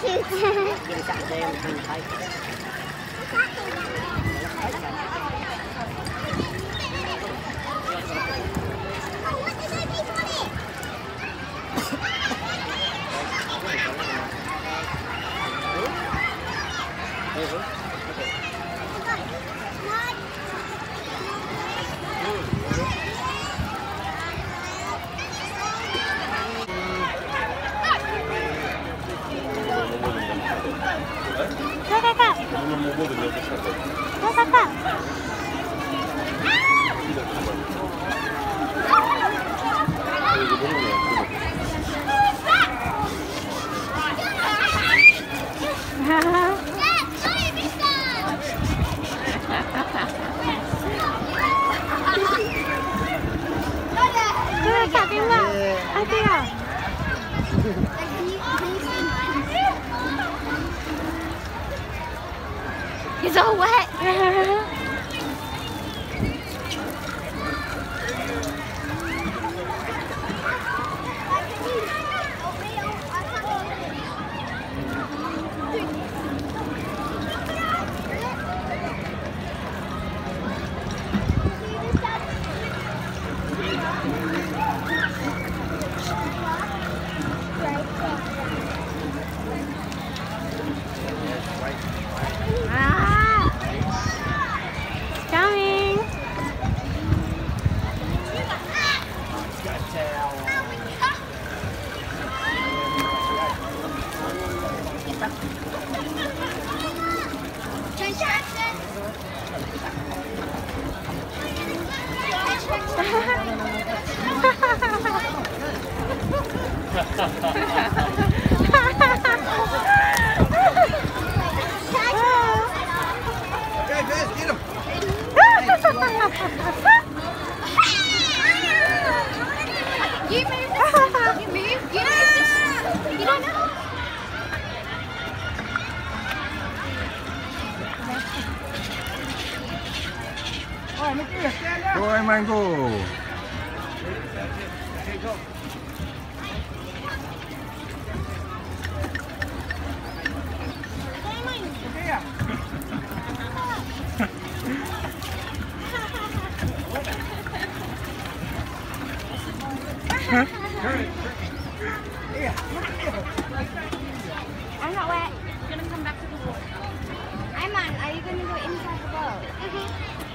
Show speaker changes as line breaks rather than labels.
cute.
Jadi sak saya yang pantai.
Kakak. Kakak. Kakak tembak. Ada tak? It's all wet.
Okay, Fizz, get him.
You move this. You move. You move this. You don't know.
Alright, Mickey, stand up. Go, Ayman, go. Okay, go.
I'm not wet.
You're gonna come back to the water.
Ayman, are you going to go inside the boat?